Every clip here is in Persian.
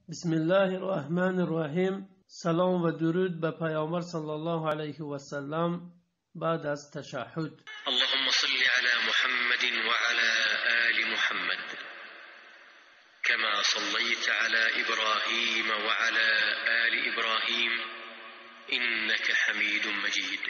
بسم الله الرحمن الرحیم. سلام و درود به پیامبر صلی الله علیه و سلم بعد از تشهد. اللهم صل على محمد وعلى آل محمد كما صليت على إبراهيم وعلى آل إبراهيم إنك حميد مجيد.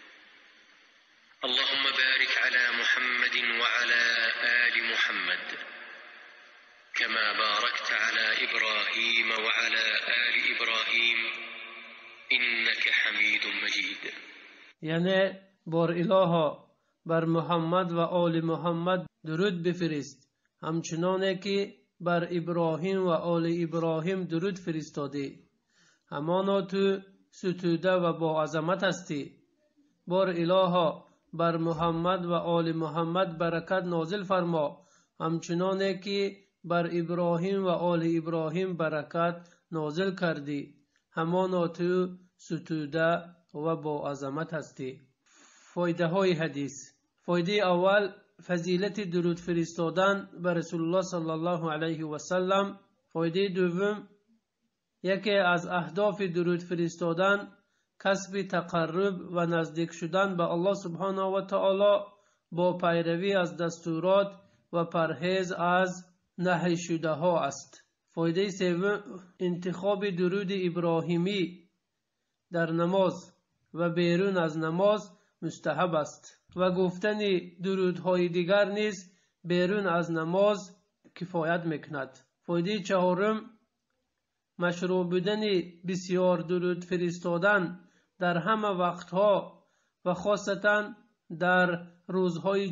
اللهم بارك على محمد وعلى آل محمد كما باركت على إبراهيم وعلى آل إبراهيم إنك حميد مجيد. یعنی بر الها بر محمد و آل محمد درود بفرست، همچنانه که بر ابراهیم و آل ابراهیم درود فرستادی. همانا تو ستوده و با عظمت هستی. بر الها بر محمد و آل محمد برکت نازل فرما، همچنانه که بر ابراهیم و آل ابراهیم برکت نازل کردی. همانا تو ستوده و با عظمت هستی. فایده های حدیث. فایده اول، فضیلت درود فرستادن بر رسول الله صلی الله علیه و سلم. فایده دوم، یکی از اهداف درود فرستادن کسب تقرب و نزدیک شدن به الله سبحانه و تعالی با پیروی از دستورات و پرهیز از نهی شده ها است. فایده سوم، انتخاب درود ابراهیمی در نماز و بیرون از نماز مستحب است و گفتن درودهای دیگر نیز بیرون از نماز کفایت میکند. فایده چهارم، مشروع بودن بسیار درود فرستادن در همه وقتها و خاصتا در روزهای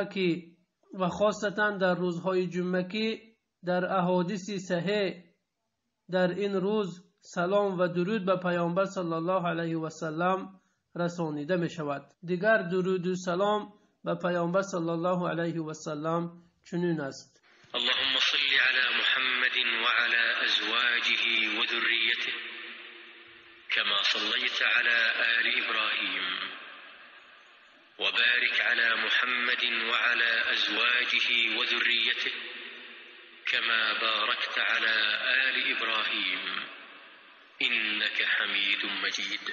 جمعه که در احادیث صحیح در این روز سلام و درود به پیامبر صلی الله علیه و سلم رسانیده می شود. دیگر درود و سلام به پیامبر صلی الله علیه و سلم چنین است: اللهم صل على محمد وعلى أزواجه وذريته كما صليت على آل إبراهيم وبارك على محمد وعلى أزواجه وذريته كما باركت على آل إبراهيم إنك حميد مجيد.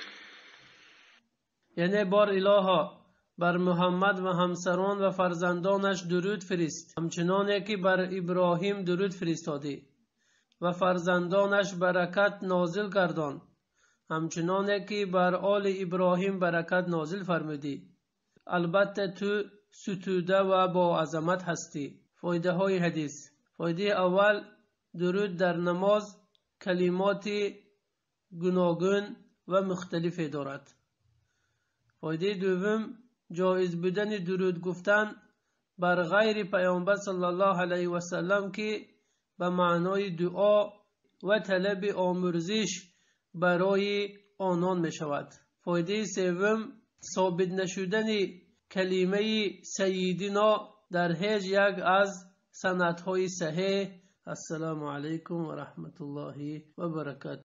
یعنی بار الها بر محمد و همسران و فرزندانش درود فرست، همچنانه که بر ابراهیم درود فرستادی و فرزندانش برکت نازل گردان، همچنانه که بر آل ابراهیم برکت نازل فرمودی. البته تو ستوده و با عظمت هستی. فایده های حدیث. فایده اول، درود در نماز کلمات گوناگون و مختلفی دارد. فایده دوم، جایز بودن درود گفتن بر غیر پیامبر صلی الله علیه و سلم که به معنای دعا و طلب آمرزش برای آنان می شود. فایده سوم، ثابت نشدن کلمه سیدنا در هیچ یک از سندهای صحیح. السلام علیکم و رحمت الله و برکاته.